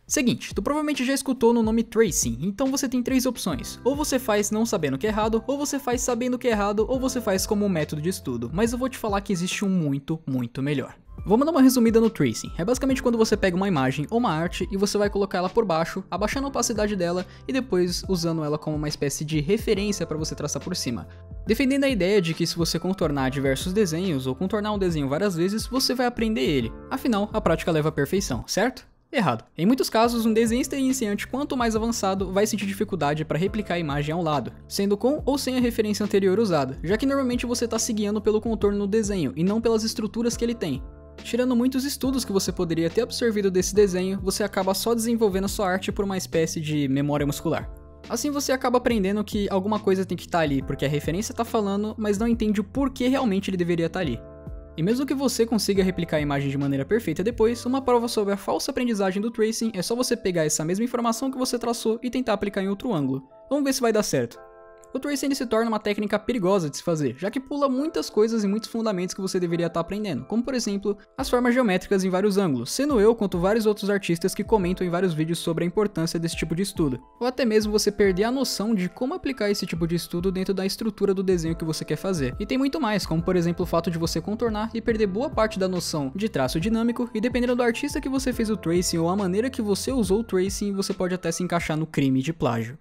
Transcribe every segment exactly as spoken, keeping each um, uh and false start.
Seguinte, tu provavelmente já escutou no nome Tracing, então você tem três opções. Ou você faz não sabendo que é errado, ou você faz sabendo que é errado, ou você faz como um método de estudo. Mas eu vou te falar que existe um muito, muito melhor. Vamos dar uma resumida no Tracing. É basicamente quando você pega uma imagem ou uma arte e você vai colocar ela por baixo, abaixando a opacidade dela e depois usando ela como uma espécie de referência para você traçar por cima. Defendendo a ideia de que se você contornar diversos desenhos ou contornar um desenho várias vezes, você vai aprender ele. Afinal, a prática leva à perfeição, certo? Errado. Em muitos casos, um desenhista iniciante quanto mais avançado vai sentir dificuldade para replicar a imagem ao lado, sendo com ou sem a referência anterior usada, já que normalmente você está se guiando pelo contorno no desenho e não pelas estruturas que ele tem. Tirando muitos estudos que você poderia ter absorvido desse desenho, você acaba só desenvolvendo a sua arte por uma espécie de memória muscular. Assim você acaba aprendendo que alguma coisa tem que estar ali porque a referência está falando, mas não entende o porquê realmente ele deveria estar ali. E mesmo que você consiga replicar a imagem de maneira perfeita depois, uma prova sobre a falsa aprendizagem do Tracing é só você pegar essa mesma informação que você traçou e tentar aplicar em outro ângulo. Vamos ver se vai dar certo. O Tracing se torna uma técnica perigosa de se fazer, já que pula muitas coisas e muitos fundamentos que você deveria estar aprendendo, como por exemplo, as formas geométricas em vários ângulos, sendo eu quanto vários outros artistas que comentam em vários vídeos sobre a importância desse tipo de estudo, ou até mesmo você perder a noção de como aplicar esse tipo de estudo dentro da estrutura do desenho que você quer fazer. E tem muito mais, como por exemplo o fato de você contornar e perder boa parte da noção de traço dinâmico, e dependendo do artista que você fez o Tracing ou a maneira que você usou o Tracing, você pode até se encaixar no crime de plágio.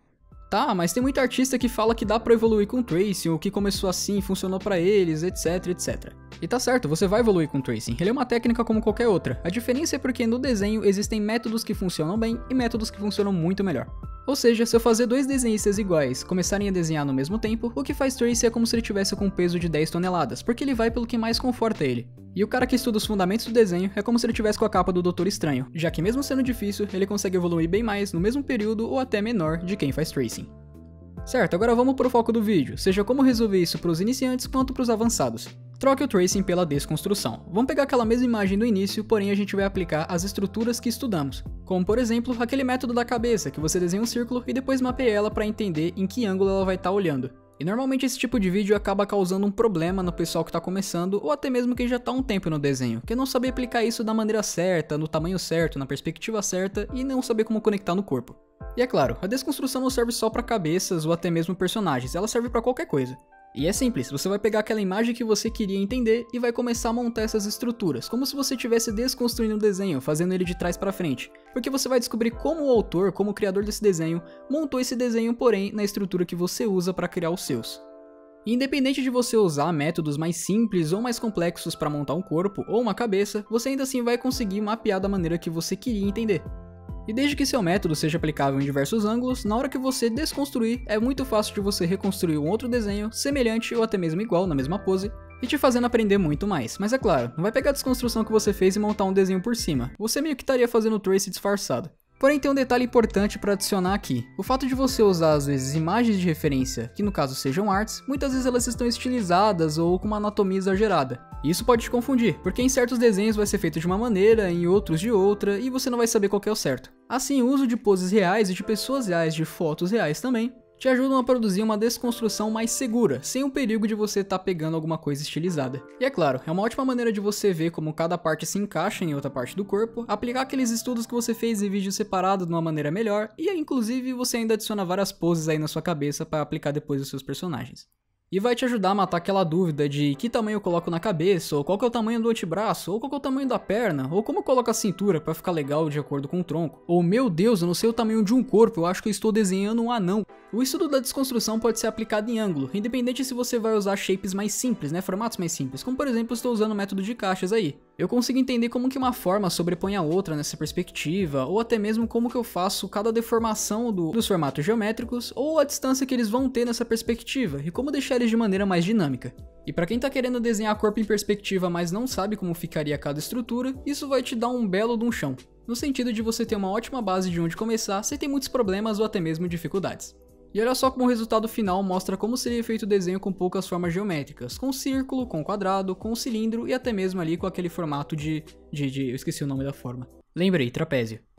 Tá, mas tem muito artista que fala que dá pra evoluir com Tracing, ou que começou assim, funcionou pra eles, etc, etcétera. E tá certo, você vai evoluir com Tracing, ele é uma técnica como qualquer outra. A diferença é porque no desenho existem métodos que funcionam bem e métodos que funcionam muito melhor. Ou seja, se eu fazer dois desenhistas iguais começarem a desenhar no mesmo tempo, o que faz Tracing é como se ele tivesse com um peso de dez toneladas, porque ele vai pelo que mais conforta ele. E o cara que estuda os fundamentos do desenho é como se ele tivesse com a capa do Doutor Estranho, já que mesmo sendo difícil, ele consegue evoluir bem mais no mesmo período ou até menor de quem faz Tracing. Certo, agora vamos pro foco do vídeo, seja como resolver isso para os iniciantes quanto para os avançados. Troque o Tracing pela desconstrução. Vamos pegar aquela mesma imagem do início, porém a gente vai aplicar as estruturas que estudamos. Como por exemplo, aquele método da cabeça, que você desenha um círculo e depois mapeia ela para entender em que ângulo ela vai estar olhando. E normalmente esse tipo de vídeo acaba causando um problema no pessoal que está começando, ou até mesmo quem já está há um tempo no desenho, que é não saber aplicar isso da maneira certa, no tamanho certo, na perspectiva certa, e não saber como conectar no corpo. E é claro, a desconstrução não serve só para cabeças ou até mesmo personagens, ela serve para qualquer coisa. E é simples, você vai pegar aquela imagem que você queria entender e vai começar a montar essas estruturas, como se você estivesse desconstruindo o desenho, fazendo ele de trás para frente. Porque você vai descobrir como o autor, como o criador desse desenho, montou esse desenho, porém, na estrutura que você usa para criar os seus. E independente de você usar métodos mais simples ou mais complexos para montar um corpo ou uma cabeça, você ainda assim vai conseguir mapear da maneira que você queria entender. E desde que seu método seja aplicável em diversos ângulos, na hora que você desconstruir, é muito fácil de você reconstruir um outro desenho semelhante ou até mesmo igual na mesma pose, e te fazendo aprender muito mais. Mas é claro, não vai pegar a desconstrução que você fez e montar um desenho por cima, você meio que estaria fazendo o Tracing disfarçado. Porém tem um detalhe importante para adicionar aqui. O fato de você usar às vezes imagens de referência, que no caso sejam artes, muitas vezes elas estão estilizadas ou com uma anatomia exagerada. E isso pode te confundir, porque em certos desenhos vai ser feito de uma maneira, em outros de outra, e você não vai saber qual que é o certo. Assim, o uso de poses reais e de pessoas reais, de fotos reais também, te ajudam a produzir uma desconstrução mais segura, sem o perigo de você estar tá pegando alguma coisa estilizada. E é claro, é uma ótima maneira de você ver como cada parte se encaixa em outra parte do corpo, aplicar aqueles estudos que você fez em vídeos separados de uma maneira melhor, e inclusive você ainda adiciona várias poses aí na sua cabeça para aplicar depois os seus personagens. E vai te ajudar a matar aquela dúvida de que tamanho eu coloco na cabeça, ou qual que é o tamanho do antebraço, ou qual que é o tamanho da perna, ou como eu coloco a cintura para ficar legal de acordo com o tronco. Ou meu Deus, eu não sei o tamanho de um corpo, eu acho que eu estou desenhando um anão. O estudo da desconstrução pode ser aplicado em ângulo, independente se você vai usar shapes mais simples, né, formatos mais simples, como por exemplo estou usando o método de caixas aí. Eu consigo entender como que uma forma sobrepõe a outra nessa perspectiva, ou até mesmo como que eu faço cada deformação do, dos formatos geométricos, ou a distância que eles vão ter nessa perspectiva, e como deixar eles de maneira mais dinâmica. E para quem tá querendo desenhar corpo em perspectiva, mas não sabe como ficaria cada estrutura, isso vai te dar um belo de um chão, no sentido de você ter uma ótima base de onde começar sem ter muitos problemas ou até mesmo dificuldades. E olha só como o resultado final mostra como seria feito o desenho com poucas formas geométricas, com círculo, com quadrado, com cilindro e até mesmo ali com aquele formato de... de, de eu esqueci o nome da forma. Lembrei, trapézio.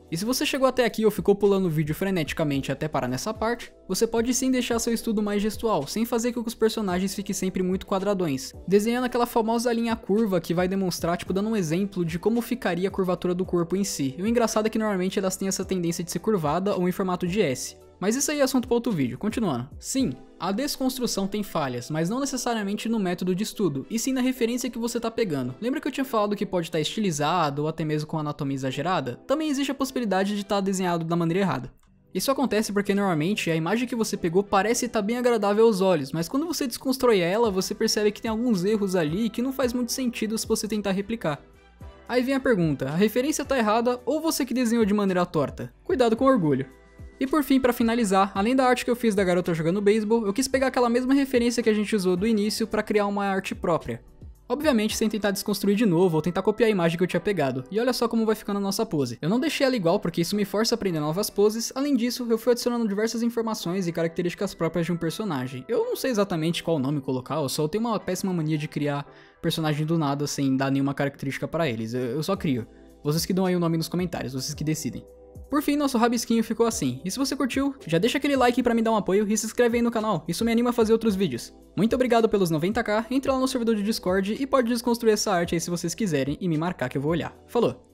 E se você chegou até aqui ou ficou pulando o vídeo freneticamente até parar nessa parte, você pode sim deixar seu estudo mais gestual, sem fazer com que os personagens fiquem sempre muito quadradões, desenhando aquela famosa linha curva que vai demonstrar, tipo, dando um exemplo de como ficaria a curvatura do corpo em si. E o engraçado é que normalmente elas têm essa tendência de ser curvada ou em formato de S. Mas isso aí é assunto para outro vídeo, continuando. Sim, a desconstrução tem falhas, mas não necessariamente no método de estudo, e sim na referência que você tá pegando. Lembra que eu tinha falado que pode estar estilizado ou até mesmo com anatomia exagerada? Também existe a possibilidade de estar desenhado da maneira errada. Isso acontece porque normalmente a imagem que você pegou parece estar bem agradável aos olhos, mas quando você desconstrói ela, você percebe que tem alguns erros ali que não faz muito sentido se você tentar replicar. Aí vem a pergunta, a referência tá errada ou você que desenhou de maneira torta? Cuidado com orgulho. E por fim, pra finalizar, além da arte que eu fiz da garota jogando beisebol, eu quis pegar aquela mesma referência que a gente usou do início pra criar uma arte própria. Obviamente sem tentar desconstruir de novo ou tentar copiar a imagem que eu tinha pegado, e olha só como vai ficando a nossa pose. Eu não deixei ela igual porque isso me força a aprender novas poses, além disso eu fui adicionando diversas informações e características próprias de um personagem. Eu não sei exatamente qual nome colocar, eu só tenho uma péssima mania de criar personagem do nada sem dar nenhuma característica pra eles, eu só crio. Vocês que dão aí o nome nos comentários, vocês que decidem. Por fim, nosso rabisquinho ficou assim, e se você curtiu, já deixa aquele like pra me dar um apoio e se inscreve aí no canal, isso me anima a fazer outros vídeos. Muito obrigado pelos noventa k, entre lá no servidor de Discord e pode desconstruir essa arte aí se vocês quiserem e me marcar que eu vou olhar. Falou!